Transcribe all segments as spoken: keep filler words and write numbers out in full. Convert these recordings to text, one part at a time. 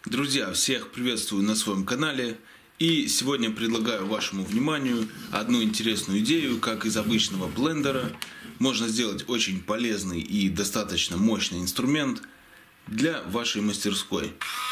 Друзья, всех приветствую на своем канале. И сегодня предлагаю вашему вниманию одну интересную идею, как из обычного блендера можно сделать очень полезный и достаточно мощный инструмент для вашей мастерской.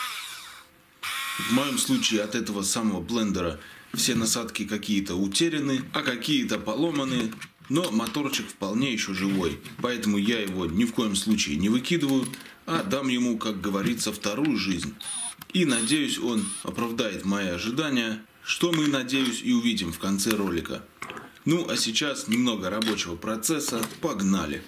В моем случае от этого самого блендера все насадки какие-то утеряны, а какие-то поломаны, но моторчик вполне еще живой. Поэтому я его ни в коем случае не выкидываю, а дам ему, как говорится, вторую жизнь. И надеюсь, он оправдает мои ожидания, что мы, надеюсь, и увидим в конце ролика. Ну а сейчас немного рабочего процесса. Погнали!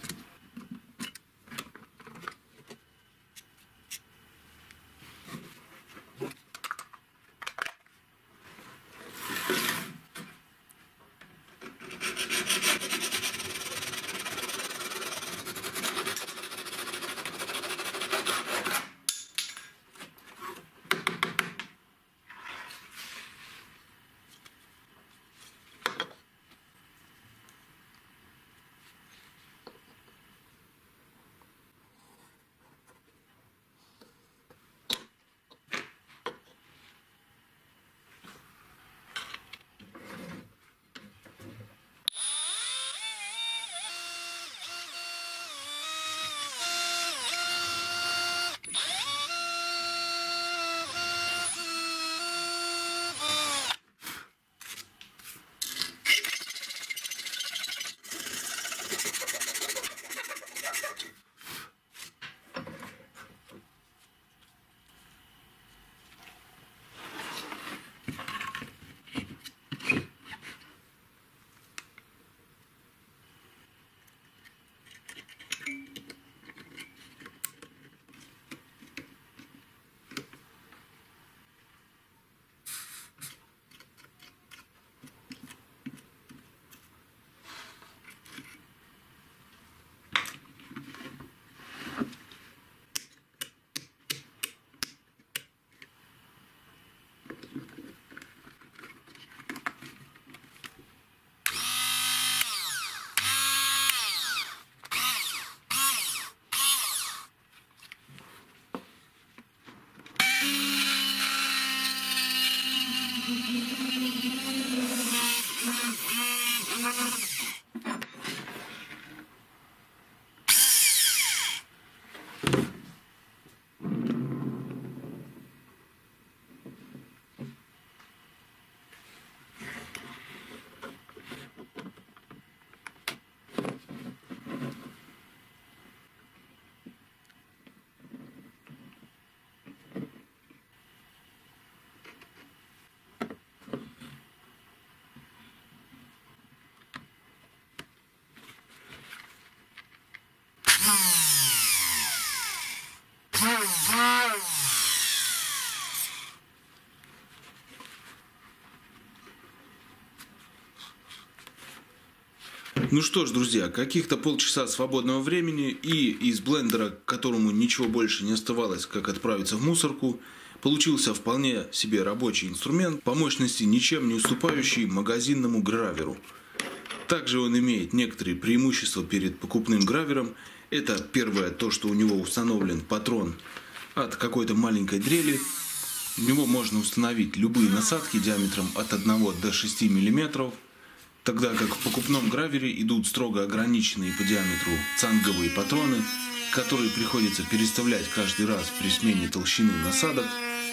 Ну что ж, друзья, каких-то полчаса свободного времени, и из блендера, которому ничего больше не оставалось, как отправиться в мусорку, получился вполне себе рабочий инструмент, по мощности ничем не уступающий магазинному граверу. Также он имеет некоторые преимущества перед покупным гравером. Это первое, то, что у него установлен патрон от какой-то маленькой дрели. В него можно установить любые насадки диаметром от одного до шести миллиметров. Тогда как в покупном гравере идут строго ограниченные по диаметру цанговые патроны, которые приходится переставлять каждый раз при смене толщины насадок.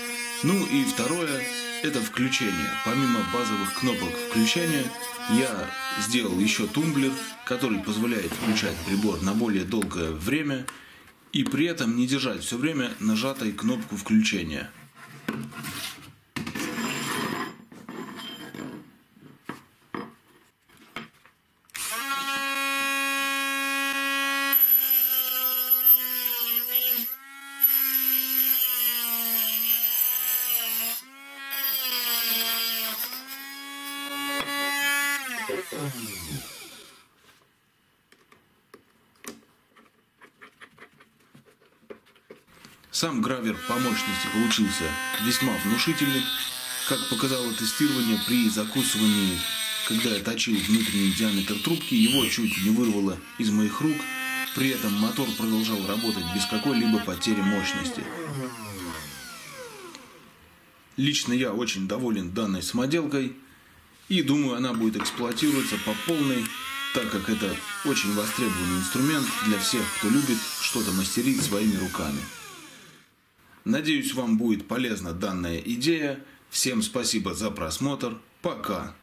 Ну и второе, это включение. Помимо базовых кнопок включения, я сделал еще тумблер, который позволяет включать прибор на более долгое время и при этом не держать все время нажатой кнопку включения. Сам гравер по мощности получился весьма внушительный. Как показало тестирование, при закусывании, когда я точил внутренний диаметр трубки, его чуть не вырвало из моих рук. При этом мотор продолжал работать без какой-либо потери мощности. Лично я очень доволен данной самоделкой и думаю, она будет эксплуатироваться по полной, так как это очень востребованный инструмент для всех, кто любит что-то мастерить своими руками. Надеюсь, вам будет полезна данная идея. Всем спасибо за просмотр. Пока!